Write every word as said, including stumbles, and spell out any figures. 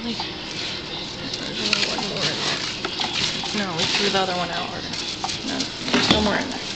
only, there's only one more in there. No, we threw the other one out. Or, no, there's no more in there.